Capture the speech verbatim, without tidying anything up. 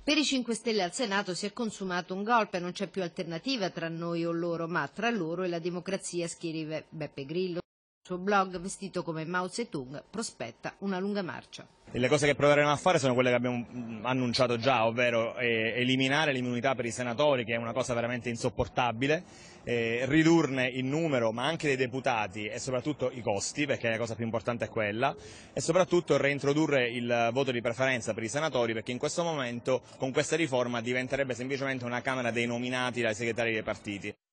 Per i cinque Stelle al Senato si è consumato un golpe, non c'è più alternativa tra noi o loro, ma tra loro e la democrazia, scrive Beppe Grillo. Il suo blog, vestito come Mao Zedong, prospetta una lunga marcia. Le cose che proveremo a fare sono quelle che abbiamo annunciato già, ovvero eh, eliminare l'immunità per i senatori, che è una cosa veramente insopportabile, eh, ridurne il numero ma anche dei deputati e soprattutto i costi, perché la cosa più importante è quella, e soprattutto reintrodurre il voto di preferenza per i senatori, perché in questo momento con questa riforma diventerebbe semplicemente una Camera dei nominati dai segretari dei partiti.